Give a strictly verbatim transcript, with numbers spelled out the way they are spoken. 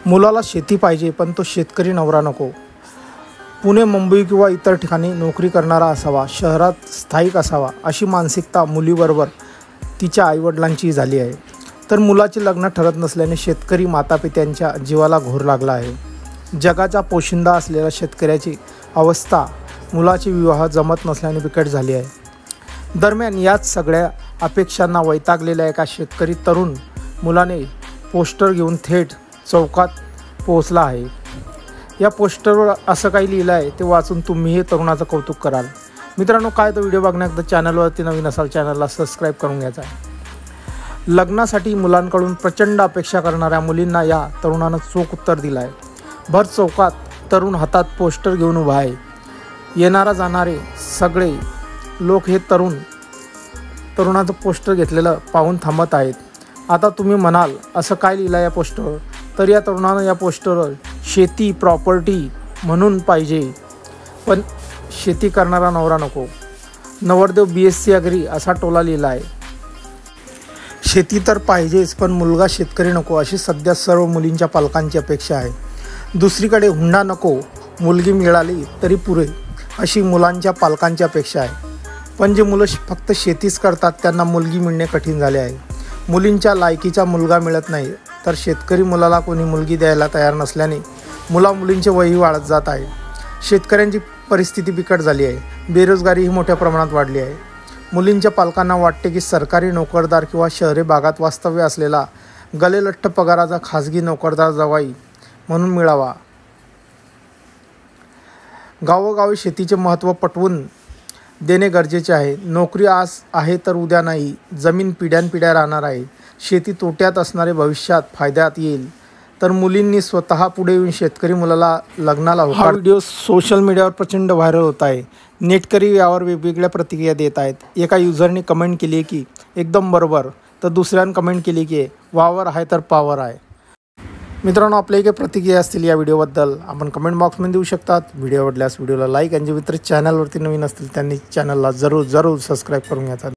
मुलाला शेती पाहिजे, पण तो शेतकरी नवरा नको। पुणे, मुंबई किंवा इतर ठिकाणी नोकरी करणारा असावा, शहरात स्थायिक असावा, अशी मानसिकता मुलीबरोबर तिच्या आईवडिलांची झाली आहे। तर मुलाचे लग्न ठरत नसल्याने शेतकरी मातापित्यांच्या जीवाला घोर लागला आहे। जगाचा पोशिंदा असलेल्या शेतकऱ्याची अवस्था मुलाचे विवाह जमत नसल्याने बिकट झाली आहे। दरम्यान याच सगळ्या अपेक्षांना वैतागलेल्या एका शेतकरी तरुण मुलाने पोस्टर घेऊन थेट चौकात पोहोचला आहे। या पोस्टरवर असं काही लिहिलं आहे ते वाचून तुम्हीही तरुणाचं कौतुक कराल। मित्रांनो, काय तो व्हिडिओ बघण्याकरता चॅनलवरती नवीन असाल चॅनलला सबस्क्राईब करून घ्यायचा आहे। लग्नासाठी मुलांकडून प्रचंड अपेक्षा करणाऱ्या मुलींना या तरुणानं चोख उत्तर दिलं आहे। भर चौकात तरुण हातात पोस्टर घेऊन उभा आहे। येणारा जाणारे सगळे लोक हे तरुण तरुणाचं पोस्टर घेतलेलं पाहून थांबत आहेत। आता तुम्ही म्हणाल असं काय लिहिलं या पोस्टरवर, तर या तरुणानं या पोस्टरवर शेती प्रॉपर्टी म्हणून पाहिजे, पण शेती करणारा नवरा नको। नवरदेव बी एस सी अग्री असा टोला लिहिला आहे। शेती तर पाहिजेच, पण मुलगा शेतकरी नको, अशी सध्या सर्व मुलींच्या पालकांची अपेक्षा आहे। दुसरीकडे हुंडा नको, मुलगी मिळाली तरी पुरे, अशी मुलांच्या पालकांची अपेक्षा आहे। पण जे मुलं फक्त शेतीच करतात त्यांना मुलगी मिळणे कठीण झाले आहे। मुलींच्या लायकीचा मुलगा मिळत नाही, तर शेतकरी मुलाला कोणी मुलगी द्यायला तयार नसल्याने मुला मुलींचे वयही वाढत जात आहे। शेतकऱ्यांची परिस्थिती बिकट झाली आहे। बेरोजगारीही मोठ्या प्रमाणात वाढली आहे। मुलींच्या पालकांना वाटते की सरकारी नोकरदार किंवा शहरी भागात वास्तव्य असलेला गलेलठ्ठ पगाराचा खाजगी नोकरदार जावाई म्हणून मिळावा। गावोगावी शेतीचे महत्त्व पटवून देणे गरजेचे आहे। नोकरी आज आहे तर उद्या नाही, जमीन पिढ्यानपिढ्या राहणार आहे। शेती तोट्यात असणारे भविष्यात फायद्यात येईल, तर मुलींनी स्वतः पुढे येऊन शेतकरी मुलाला लग्नाला होकार। हा व्हिडिओ सोशल मीडियावर प्रचंड व्हायरल होत आहे। नेटकरी यावर वेगवेगळ्या प्रतिक्रिया देत आहेत। एका युजरने कमेंट केली की एकदम बरोबर, तर दुसऱ्याने कमेंट केली की वावर आहे तर पावर आहे। मित्रांनो, आपल्या काही प्रतिक्रिया असतील या व्हिडिओबद्दल आपण कमेंट बॉक्समध्ये देऊ शकतात। व्हिडिओ आवडल्यास व्हिडिओला लाईक आणि जे मित्र चॅनलवरती नवीन असतील त्यांनी चॅनलला जरूर जरूर सबस्क्राईब करून घ्यायचा।